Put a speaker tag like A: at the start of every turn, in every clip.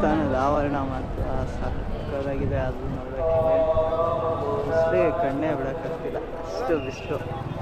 A: ದೇವಸ್ಥಾನದ ಆವರಣ ಮಾತ್ರ ಸಕ್ಕತ್ತಾಗಿದೆ. ಅದು ನೋಡೋಕ್ಕೆ ಅಷ್ಟೇ ಕಣ್ಣೇ ಬಿಡೋಕ್ಕಾಗ್ತಿಲ್ಲ, ಅಷ್ಟು ಬಿಸಿಲು.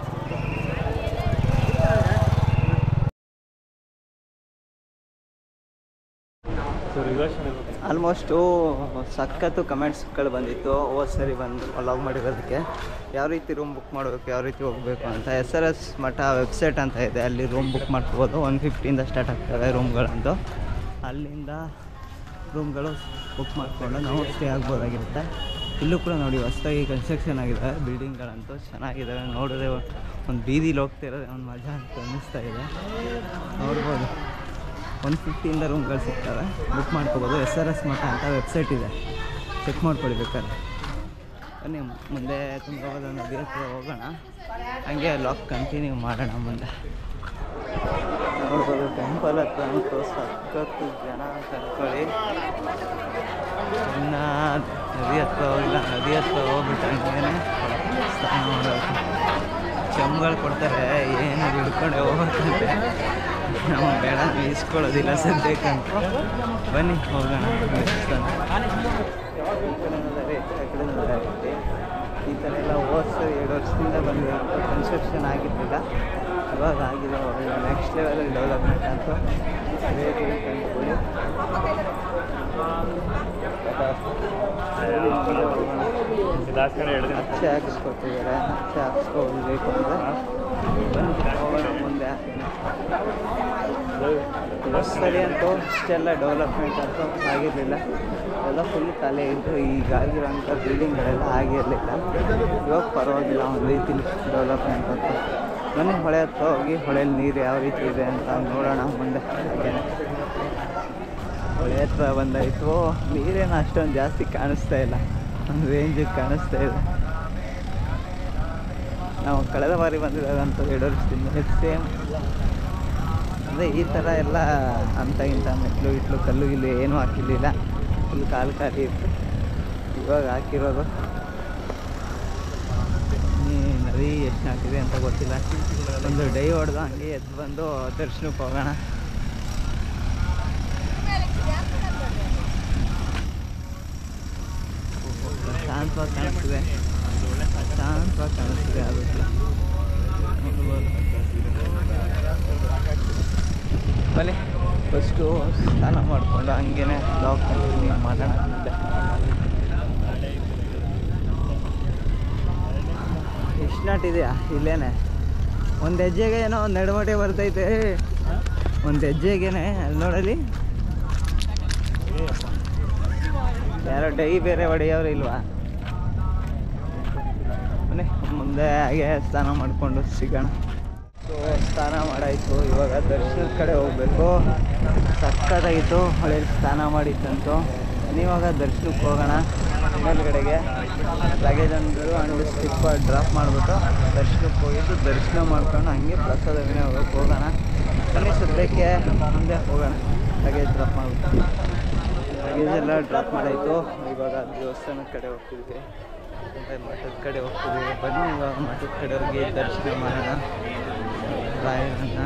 A: ಆಲ್ಮೋಸ್ಟು ಸಖತ್ತು ಕಮೆಂಟ್ಸ್ಗಳು ಬಂದಿತ್ತು ಹೋದ ಸರಿ ಬಂದು ವ್ಲಾಗ್ ಮಾಡಿರೋದಕ್ಕೆ. ಯಾವ ರೀತಿ ರೂಮ್ ಬುಕ್ ಮಾಡಬೇಕು, ಯಾವ ರೀತಿ ಹೋಗಬೇಕು ಅಂತ. SRS ಮಠ ವೆಬ್ಸೈಟ್ ಅಂತ ಇದೆ, ಅಲ್ಲಿ ರೂಮ್ ಬುಕ್ ಮಾಡ್ಕೋಬೋದು. 150 ಸ್ಟಾರ್ಟ್ ಆಗ್ತವೆ ರೂಮ್ಗಳಂತೂ. ಅಲ್ಲಿಂದ ರೂಮ್ಗಳು ಬುಕ್ ಮಾಡಿಕೊಂಡು ನಾವು ಸ್ಟೇ ಆಗ್ಬೋದಾಗಿರುತ್ತೆ. ಇಲ್ಲೂ ಕೂಡ ನೋಡಿ ಹೊಸದಾಗಿ ಕನ್ಸ್ಟ್ರಕ್ಷನ್ ಆಗಿದೆ, ಬಿಲ್ಡಿಂಗ್ಗಳಂತೂ ಚೆನ್ನಾಗಿದ್ದಾವೆ. ನೋಡಿದ್ರೆ ಒಂದು ಬೀದಿಲಿ ಹೋಗ್ತಿರೋದೇ ಒಂದು ಮಜಾ ಅಂತ ಅನ್ನಿಸ್ತಾ ಇದೆ. ನೋಡ್ಬೋದು 150 ರೂಮ್ಗಳು ಸಿಗ್ತವೆ, ಬುಕ್ ಮಾಡ್ಕೋಬೋದು. SRS ಮಠ ಅಂತ ವೆಬ್ಸೈಟ್ ಇದೆ, ಚೆಕ್ ಮಾಡ್ಕೊಳ್ಳಿ ಬೇಕಾದ್ರೆ. ಬನ್ನಿ ಮುಂದೆ ತುಂಗಭದ್ರಾ ನದಿ ಹತ್ರ ಹೋಗೋಣ, ಹಂಗೆ ಲಾಕ್ ಕಂಟಿನ್ಯೂ ಮಾಡೋಣ. ಮುಂದೆ ನೋಡ್ಬೋದು ಟೆಂಪಲ್ ಹತ್ರ ಅಂತೂ ಸಖತ್ತು ಜನ ಕರ್ಕೊಳ್ಳಿ. ಇನ್ನು ನದಿ ಹತ್ರ ಹೋಗಿಲ್ಲ, ನದಿ ಹತ್ರ ಹೋಗ್ಬಿಟ್ಟು ಹಂಗೇನೆ ಸ್ನಾನ ಮಾಡೋದು. ಚೆಂಬುಗಳು ಕೊಡ್ತಾರೆ, ಏನು ಹಿಡ್ಕೊಂಡೆ ಹೋಗ್ಬೇಕಂತೆ. ನಾವು ಬೇಡ ಈಸ್ಕೊಳ್ಳೋದಿಲ್ಲ ಸದ್ಯಕ್ಕಂತ. ಬನ್ನಿ ಹೋಗೋಣ ದೇವಸ್ಥಾನ. ಈ ಥರ ಎಲ್ಲ ಹೋದ್ಸರಿ 2 ವರ್ಷದಿಂದ ಬಂದಿರೋ ಕನ್ಸ್ಟ್ರಕ್ಷನ್ ಆಗಿರಲಿಲ್ಲ, ಇವಾಗ ಆಗಿದೆ. ಒಳ್ಳೆ ನೆಕ್ಸ್ಟ್ ಲೆವೆಲಲ್ಲಿ ಡೆವಲಪ್ಮೆಂಟ್ ಅಂತೂ ಬೇಗ ಕಂಡುಕೊಳ್ಳಿ. ಅಚ್ಚೆ ಹಾಕಿಸ್ಕೊತಿದ್ದಾರೆ, ಅಚ್ಚೆ ಹಾಕಿಸ್ಕೊಳ್ಬೇಕು ಅಂದರೆ ಬಂದು ಹೋಗೋಣ ಮುಂದೆ. ಸರಿ ಅಂತೂ ಇಷ್ಟೆಲ್ಲ ಡೆವಲಪ್ಮೆಂಟ್ ಅಂತೂ ಆಗಿರಲಿಲ್ಲ, ಎಲ್ಲ ಫುಲ್ ಖಾಲಿ ಇದ್ದು. ಈಗಾಗಿರೋಂಥ ಬಿಲ್ಡಿಂಗ್ಗಳೆಲ್ಲ ಆಗಿರಲಿಲ್ಲ, ಇವಾಗ ಪರವಾಗಿಲ್ಲ ಒಂದು ರೀತಿಲಿ ಡೆವಲಪ್ಮೆಂಟ್ ಅಂತೂ. ಬನ್ನಿ ಹೊಳೆ ಹತ್ರ ಹೋಗಿ ಹೊಳೆಯಲ್ಲಿ ನೀರು ಯಾವ ರೀತಿ ಇದೆ ಅಂತ ನೋಡೋಣ ಮುಂದೆ. ಹೊಳೆ ಹತ್ರ ಬಂದಾಯಿತು, ನೀರೇನು ಅಷ್ಟೊಂದು ಜಾಸ್ತಿ ಕಾಣಿಸ್ತಾ ಇಲ್ಲ, ಒಂದು ರೇಂಜಿಗೆ ಕಾಣಿಸ್ತಾ ಇದೆ. ನಾವು ಕಳೆದ ಬಾರಿ ಬಂದಿದ್ದಾಗಂತ 2 ವರ್ಷದಿಂದ ಸೇಮ್ ಅಂದರೆ ಈ ಥರ ಎಲ್ಲ ಅಂತ ಇಂಥ ಮೆಟ್ಲು ಇಟ್ಲು ಕಲ್ಲು ಗಿಲ್ಲು ಏನೂ ಹಾಕಿರಲಿಲ್ಲ, ಫುಲ್ ಕಾಲು ಖಾಲಿ ಇತ್ತು. ಇವಾಗ ಹಾಕಿರೋದು. ನದಿ ಎಷ್ಟು ಹಾಕಿದೆ ಅಂತ ಗೊತ್ತಿಲ್ಲ. ಒಂದು ಡೈ ಹೊಡೆದು ಹಂಗೆ ಎದ್ದು ಬಂದು ದರ್ಶನಕ್ಕೆ ಹೋಗೋಣ. ಶಾಂತವಾಗಿ ಕಾಣಿಸ್ತಿದೆ, ಶಾಂತವಾಗಿ ಕಾಣಿಸ್ತಿದೆ. ಅದಕ್ಕೆ ಬನ್ನಿ ಫಸ್ಟು ಸ್ನಾನ ಮಾಡಿಕೊಂಡು ಹಂಗೇನೆ ಲಾಕ್ ಕಂಟಿನ್ಯೂ ಮಾಡೋಣ. ಎಷ್ಟು ನಾಟಿದೆಯಾ ಇಲ್ಲೇನೆ, ಒಂದು ಹೆಜ್ಜೆಗೆ ಏನೋ ಒಂದು ನಡುಮಟೆ ಬರ್ತೈತೆ. ಒಂದು ಹೆಜ್ಜೆಗೇನೆ ಅಲ್ಲಿ ನೋಡಲಿ ಯಾರೋ ಡೈ ಬೇರೆ ಹೊಡೆಯೋರು ಇಲ್ವಾ. ಬನ್ನಿ ಮುಂದೆ ಹಾಗೆ ಸ್ನಾನ ಮಾಡಿಕೊಂಡು ಸಿಗೋಣ. ಸ್ನಾನ ಮಾಡಾಯಿತು, ಇವಾಗ ದರ್ಶನದ ಕಡೆ ಹೋಗಬೇಕು. ಸಕ್ಕತ್ತಾಗಿತ್ತು ಹೊಳೆಯಲ್ಲಿ ಸ್ನಾನ ಮಾಡಿತ್ತಂತೂ. ಇವಾಗ ದರ್ಶನಕ್ಕೆ ಹೋಗೋಣ. ಮೇಲ್ಗಡೆಗೆ ಲಗೇಜ್ ಅಂಡು ಸ್ಟಿಪ್ ಡ್ರಾಪ್ ಮಾಡಿಬಿಟ್ಟು ದರ್ಶನಕ್ಕೆ ಹೋಗಿದ್ದು ದರ್ಶನ ಮಾಡ್ಕೊಂಡು ಹಂಗೆ ಪ್ರಸಾದ ವಿನಿಯೋಗಕ್ಕೆ ಹೋಗೋಣ. ಬನ್ನಿ ಸದ್ಯಕ್ಕೆ ಮುಂದೆ ಹೋಗೋಣ. ಲಗೇಜ್ ಡ್ರಾಪ್ ಮಾಡಿಬಿಟ್ಟು ಲಗೇಜೆಲ್ಲ ಡ್ರಾಪ್ ಮಾಡಾಯಿತು. ಇವಾಗ ದೇವಸ್ಥಾನದ ಕಡೆ ಹೋಗ್ತಿದ್ವಿ, ಮತ್ತು ಮಠದ ಕಡೆ ಹೋಗ್ತಿದ್ವಿ. ಬನ್ನಿ ಇವಾಗ ಮಠದ ಕಡೆ ಹೋಗಿ ದರ್ಶನ ಮಾಡೋಣ ರಾಯರನ್ನ.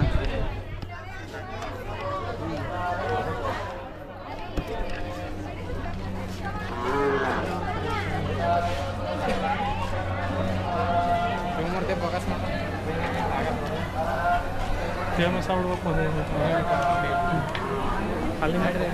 B: ಫೇಮಸ್ ಆಗ್ಬಿಡ್ಬೇಕು ಅಲ್ಲಿ ಮಾಡಿದ್ರೆ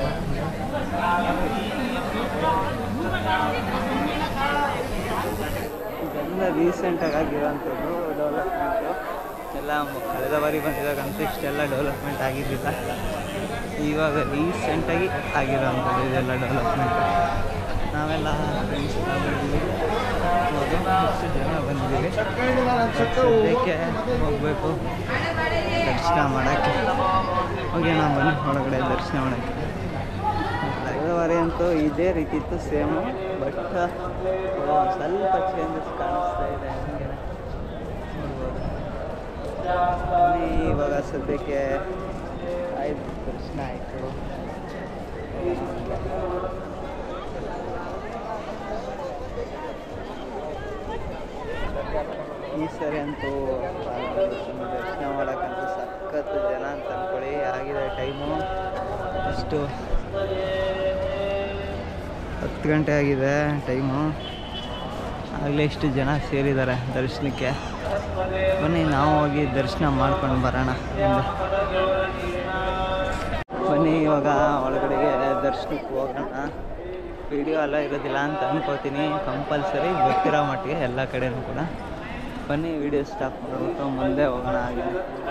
A: ಇದೆಲ್ಲ ರೀಸೆಂಟಾಗಿ ಆಗಿರೋವಂಥದ್ದು ಡೆವಲಪ್ಮೆಂಟು. ಎಲ್ಲ ಕಳೆದ ಬಾರಿ ಬಂದಿದ್ದಾಗಂತೂ ಇಷ್ಟೆಲ್ಲ ಡೆವಲಪ್ಮೆಂಟ್ ಆಗಿರಲಿಲ್ಲ, ಇವಾಗ ರೀಸೆಂಟಾಗಿ ಆಗಿರೋವಂಥದ್ದು ಇದೆಲ್ಲ ಡೆವಲಪ್ಮೆಂಟ್. ನಾವೆಲ್ಲ ಫ್ರೆಂಡ್ಸ್ ಬಂದಿದ್ದೀವಿ, ಎಷ್ಟು ಜನ ಬಂದಿದ್ದೀವಿ. ಸದ್ಯಕ್ಕೆ ಹೋಗಬೇಕು ದರ್ಶನ ಮಾಡೋಕ್ಕೆ. ಹೋಗಿ ನಾವು ಬನ್ನಿ ಒಳಗಡೆ ದರ್ಶನ ಮಾಡೋಕ್ಕೆ. ಕಳೆದ ಬಾರಿ ಅಂತೂ ಇದೇ ರೀತಿ ಇತ್ತು ಸೇಮು, ಬಟ್ ಸ್ವಲ್ಪ ಚೇಂಜಸ್ ಕಾಣಿಸ್ತಾ ಇದೆ. ಹಂಗೆ ನೋಡ್ಬೋದು. ಇವಾಗ ಸದ್ಯಕ್ಕೆ ಆಯಿತು, ದರ್ಶನ ಆಯಿತು. ಈ ಸರಿ ಅಂತೂ ದರ್ಶನ ಮಾಡೋಕ್ಕಂತೂ ಸಖತ್ತು ಜನ ಅಂತ ಅಂದ್ಕೊಳ್ಳಿ. ಆಗಿದೆ ಟೈಮು ಅಷ್ಟು 10 ಗಂಟೆ ಆಗಿದೆ ಟೈಮು. ಆಗಲೇ ಇಷ್ಟು ಜನ ಸೇರಿದ್ದಾರೆ ದರ್ಶನಕ್ಕೆ. ಬನ್ನಿ ನಾವು ಹೋಗಿ ದರ್ಶನ ಮಾಡ್ಕೊಂಡು ಬರೋಣ. ಬನ್ನಿ ಇವಾಗ ಒಳಗಡೆಗೆ ದರ್ಶನಕ್ಕೆ ಹೋಗೋಣ. ವಿಡಿಯೋ ಎಲ್ಲ ಇರೋದಿಲ್ಲ ಅಂತ ಅನ್ಕೋತೀನಿ. ಕಂಪಲ್ಸರಿ ಗೊತ್ತಿರೋ ಮಟ್ಟಿಗೆ ಎಲ್ಲ ಕಡೆನೂ ಕೂಡ. ಬನ್ನಿ ವಿಡಿಯೋ ಸ್ಟಾಪ್ ಮಾಡ್ಬಿಟ್ಟು ಮುಂದೆ ಹೋಗೋಣ. ಹಾಗೆ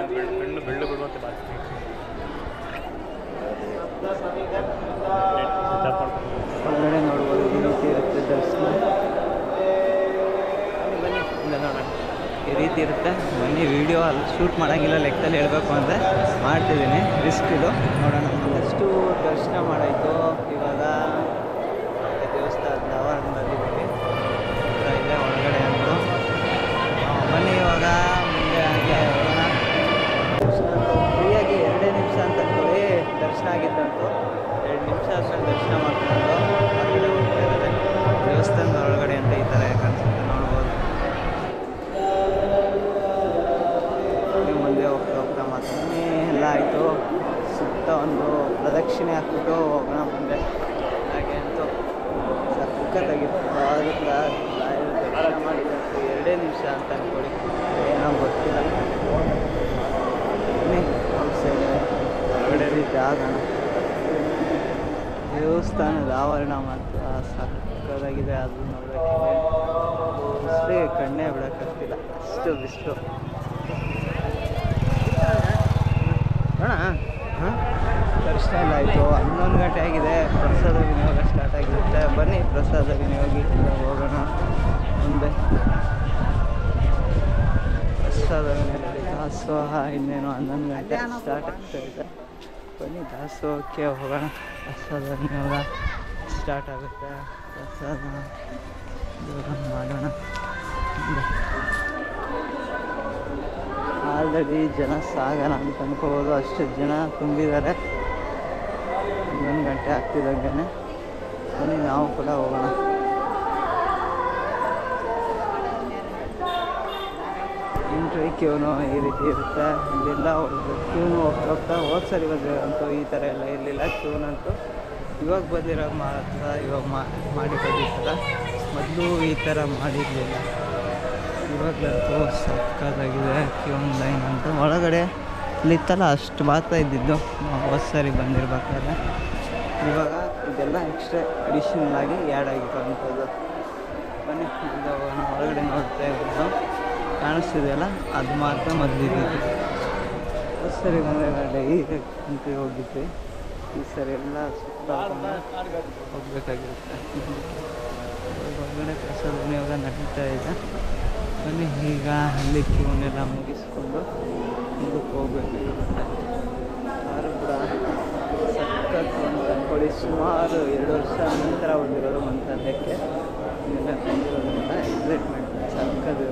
A: ಒಳಗಡೆ ನೋಡ್ಬೋದು ಈ ರೀತಿ ಇರುತ್ತೆ ದರ್ಶನ. ಬನ್ನಿ ಇಲ್ಲ ನೋಡೋಣ ಈ ರೀತಿ ಇರುತ್ತೆ. ಬನ್ನಿ ವಿಡಿಯೋ ಅಲ್ಲಿ ಶೂಟ್ ಮಾಡೋಂಗಿಲ್ಲ, ಲೆಕ್ಕದಲ್ಲಿ ಹೇಳಬೇಕು ಅಂದರೆ ಮಾಡ್ತಿದ್ದೀನಿ, ರಿಸ್ಕ್ ಇದು. ನೋಡೋಣ. ಅಷ್ಟು ದರ್ಶನ ಮಾಡಾಯಿತು. ಇವಾಗ ದೇವಸ್ಥಾನದ ಆವರಣದಲ್ಲಿದ್ದೀವಿ. ಇದೆ ಒಳಗಡೆ ಅಂದರು. ಬನ್ನಿ ಇವಾಗ ಮುಂದೆ ಹಾಗೆ ಹೋಗೋಣ. ದರ್ಶನ ಅಂತೂ ಫ್ರೀಯಾಗಿ 2 ನಿಮಿಷ ಅಂತ ಅಂದ್ಕೊಳ್ಳಿ ದರ್ಶನ ಆಗಿದ್ದಂತು. 2 ನಿಮಿಷ ಆದಮೇಲೆ ದರ್ಶನ ಮಾಡ್ಕೊಂಡು ಹೊರಗಡೆ ಹೋಗ್ತಾ ಇದ್ದಾರೆ. ದೇವಸ್ಥಾನದ ಒಳಗಡೆ ಅಂತ ಈ ಥರ ಕಾಣಿಸುತ್ತೆ, ನೋಡ್ಬೋದು. ಮುಂದೆ ಹೋಗ್ತಾ ಹೋಗ್ತಾ ಮಾತ್ರ ಎಲ್ಲ ಆಯಿತು. ಸುತ್ತ ಒಂದು ಪ್ರದಕ್ಷಿಣೆ ಹಾಕ್ಬಿಟ್ಟು ಹೋಗೋಣ ಮುಂದೆ. ಹಾಗೆ ಅಂತೂ ಸಕ್ಕತ್ತಾಗಿತ್ತು. ದರ್ಶನ ಮಾಡಿದಂತು 2 ನಿಮಿಷ ಅಂತ ಅಂದ್ಕೊಳ್ಳಿ, ಏನೋ ಗೊತ್ತಿಲ್ಲ. ಹೊರಗಡೆ ರೀತಿ ಆಗೋಣ. ದೇವಸ್ಥಾನದ ಆವರಣ ಮಾತ್ರ ಸಕ್ಕತ್ತಾಗಿದೆ. ಅದು ನೋಡೋಕ್ಕೆ ಅಷ್ಟೇ ಕಣ್ಣೇ ಬಿಡೋಕ್ಕಾಗ್ತಿಲ್ಲ, ಅಷ್ಟು ಬಿಸಿಲು. ದರ್ಶನ ಎಲ್ಲ ಆಯಿತು. 11 ಗಂಟೆ ಆಗಿದೆ. ಪ್ರಸಾದ ವಿನಿಯೋಗ ಸ್ಟಾರ್ಟ್ ಆಗಿರುತ್ತೆ. ಬನ್ನಿ ಪ್ರಸಾದ ವಿನಿಯೋಗಿ ಹೋಗೋಣ ಮುಂದೆ. ಪ್ರಸಾದ ವಿನಿಯೋಗ ದಾಸೋಹ ಇನ್ನೇನು 11 ಗಂಟೆ ಸ್ಟಾರ್ಟ್ ಆಗ್ತಾ ಇದೆ. ಬನ್ನಿ ದಾಸೋಹಕ್ಕೆ ಹೋಗೋಣ. ಪ್ರಸಾದ ವಿನಿಯೋಗ ಸ್ಟಾರ್ಟ್ ಆಗುತ್ತೆ. ಪ್ರಸಾದ ಮಾಡೋಣ. ಆಲ್ರೆಡಿ ಜನ ಸಾಗಣ ಅಂತ ಅನ್ಕೋಬೋದು, ಅಷ್ಟು ಜನ ತುಂಬಿದ್ದಾರೆ. 11 ಗಂಟೆ ಆಗ್ತಿದ್ದಂಗೆ ಬನ್ನಿ ನಾವು ಕೂಡ ಹೋಗೋಣ. ಎಂಟ್ರಿ ಕ್ಯೂನು ಈ ರೀತಿ ಇರುತ್ತೆ. ಇಲ್ಲೆಲ್ಲ ಕ್ಯೂನು ಹೋಗ್ತಾ ಹೋದ ಸರಿ ಬಂದಿರೋಂತೂ ಈ ಥರ ಎಲ್ಲ ಇರಲಿಲ್ಲ ಕ್ಯೂನಂತೂ. ಇವಾಗ ಬಂದಿರೋ ಮಾತ್ರ ಇವಾಗ ಮಾಡಿ ಬಂದಿರ್ತಾರ. ಮೊದಲು ಈ ಥರ ಮಾಡಿರಲಿಲ್ಲ. ಇವಾಗಲಂತೂ ಸಕ್ಕತ್ತಾಗಿದೆ ಕ್ಯೂನ್ ಲೈನ್ ಅಂತ. ಒಳಗಡೆ ಇಲ್ಲಿತ್ತಲ್ಲ ಅಷ್ಟು ಮಾತ್ರ ಇದ್ದಿದ್ದು ಹೋದ ಸರಿ ಬಂದಿರ್ಬೇಕಾದ್ರೆ. ಇವಾಗ ಇದೆಲ್ಲ ಎಕ್ಸ್ಟ್ರಾ ಅಡಿಷನಲ್ ಆಗಿ ಆ್ಯಡ್ ಆಗಿರೋವಂಥದ್ದು. ಬನ್ನಿ ಮುಂದೆ ಹೋಗೋಣ. ಒಳಗಡೆ ನೋಡ್ತಾ ಇರೋದು ಕಾಣಿಸ್ತಿದೆಯಲ್ಲ, ಅದು ಮಾತ್ರ ಮೊದಲಿದ್ದು. ಹೋದ ಸರಿ ಬಂದಾಗ ಈಗ ಅಂತ ಹೋಗಿದ್ವಿ. ಈ ಸರಿ ಎಲ್ಲ ಸುತ್ತ ಹೋಗ್ಬೇಕಾಗಿರುತ್ತೆ. ಹೊರಗಡೆ ಪ್ರಸಾದ ವಿನಿಯೋಗ ನಡೀತಾ ಇದೆ. ಬನ್ನಿ ಈಗ ಅಲ್ಲಿ ಕ್ಯೂನೆಲ್ಲ ಮುಗಿಸ್ಕೊಂಡು ಮುಂದಕ್ಕೆ ಹೋಗ್ಬೇಕಾಗಿರುತ್ತೆ. ಯಾರು ಕೂಡ ಸಖತ್ ಅಂತ ಅಂದ್ಕೊಳ್ಳಿ. ಸುಮಾರು 2 ವರ್ಷ ನಂತರ ಬಂದಿರೋದು ಮಂತ್ರಾಲಯಕ್ಕೆ. ಇದೆಲ್ಲ ಬಂದಿರೋದ್ರಿಂದ ಎಕ್ಸೈಟ್ಮೆಂಟ್ ಸಕ್ಕದು.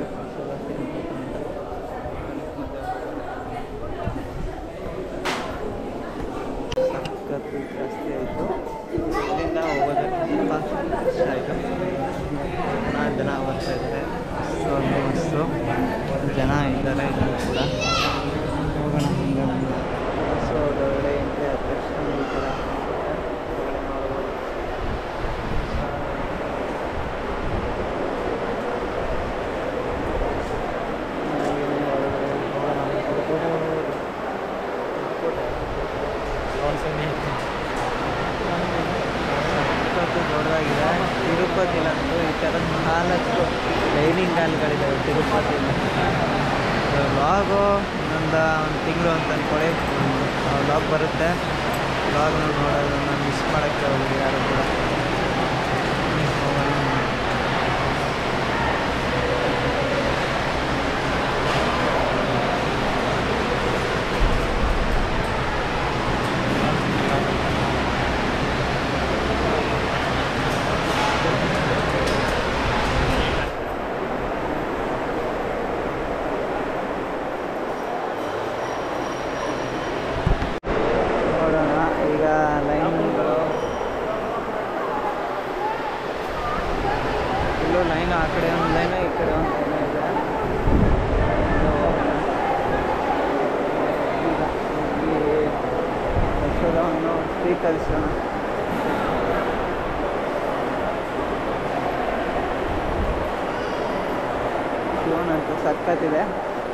A: ಸಖತ್ತು ಜಾಸ್ತಿ ಆಯಿತು. ಇಲ್ಲಿಂದ ಹೋಗೋದಕ್ಕೆ ತುಂಬ ಕಷ್ಟ ಆಯಿತು. ಜನ ಬರ್ತಾ ಇದ್ದಾರೆ. ಬಸ್ಸು ಜನ ಇದ್ದಾರೆ. ಇಲ್ಲಿ ಕೂಡ ಹೋಗೋಣ ಮುಂದೆ ಮುಂದೆ. ಬಸ್ಸು ಹೊರಗಡೆ ಇಂತೆ ದರ್ಶನ ಈ ಥರ ಹೊರಗಡೆ ನೋಡ್ಬೋದು. ದೊಡ್ಡದಾಗಿದೆ. ತಿರುಪತಿಲಂತೂ ಈ ಥರದ 4 ಡೈನಿಂಗ್ ಹಾಲ್ಗಳಿದ್ದಾವೆ ತಿರುಪತಿಲಿ. ವ್ಲಾಗು ಒಂದು ತಿಂಗಳು ಅಂತ ಅಂದ್ಕೊಳ್ಳಿ ವ್ಲಾಗ್ ಬರುತ್ತೆ. ವ್ಲಾಗ್ ನೋಡೋದನ್ನು ಮಿಸ್ ಮಾಡೋಕ್ಕೆ ಹೋಗಿ ಯಾರು ಕೂಡ. ಲೈನ್ ಆ ಕಡೆ ಒಂದು ಲೈನ್ ಈ ಕಡೆ ಒಂದು ಲೈನ್ ಇದೆ. ಈ ಪ್ರಸಾದವನ್ನು ಸ್ವೀಕರಿಸೋಣ. ಸಖತ್ತಿದೆ.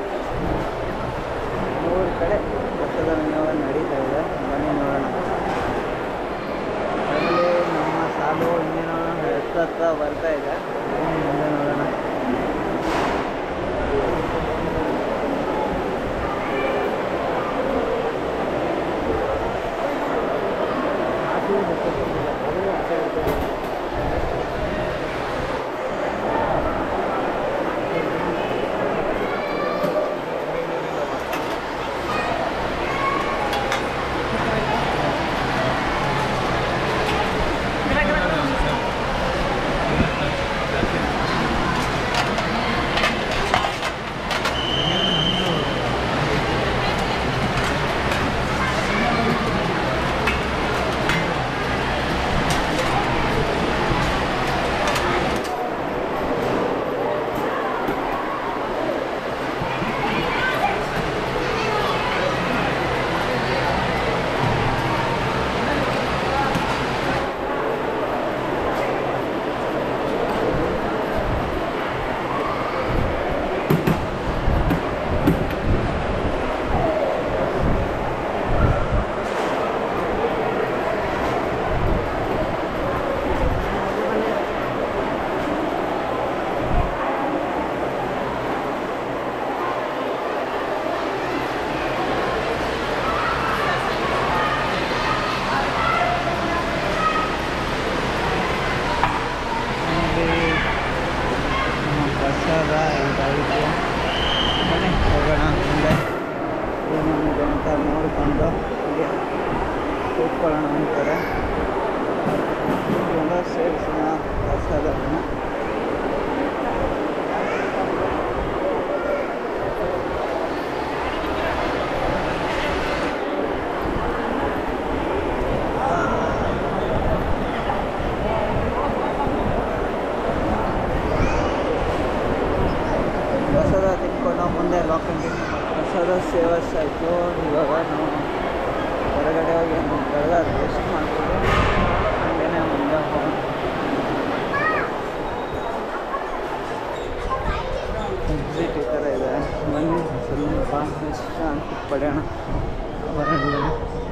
A: 3 ಕಡೆ ಭತ್ತದ ವಿನಿಯೋಗ ನಡೀತಾ ಇದೆ. ಬನ್ನಿ ನೋಡೋಣ. ಅದರಲ್ಲಿ ನಮ್ಮ ಸಾಲು ಇನ್ನೇನೋ ಹತ್ತ ಬರ್ತಾ ಇದೆ. ಮುಂದೆ ನೋಡೋಣ. ಪ್ರಸಾದ ಇದಾಯಿತು. ಬನ್ನಿ ಹೋಗೋಣ ಮುಂದೆ ಏನೇನಿದೆ ಅಂತ ನೋಡಿಕೊಂಡು ಹೀಗೆ ಕೂತ್ಕೊಳ್ಳೋಣ ಅಂತಾರೆ. ಎಲ್ಲ ಸೇರಿಸೋಣ ಪ್ರಸಾದವನ್ನು. ಪ್ರಸಾದ ತಿನ್ಕೊಂಡು ಮುಂದೆ ಕಂಟಿನ್ಯೂ ಪ್ರಸಾದ ಸೇವಸ್ ಆಯಿತು. ಇವಾಗ ನಾವು ಹೊರಗಡೆ ಹೋಗಿ ಬೆಳಗ್ಗೆ ರೆಸ್ಟ್ ಮಾಡ್ಕೊಂಡು ಹಾಗೇ ಮುಂದೆ ಹೋಗೋಣ. ಎಕ್ಸಿಟ್ ಈ ಥರ ಇದೆ. ಬನ್ನಿ ಸ್ವಲ್ಪ ವಿಶ್ರಾಂತಿ ಪಡೆಯೋಣ ಹೊರಗಡೆ.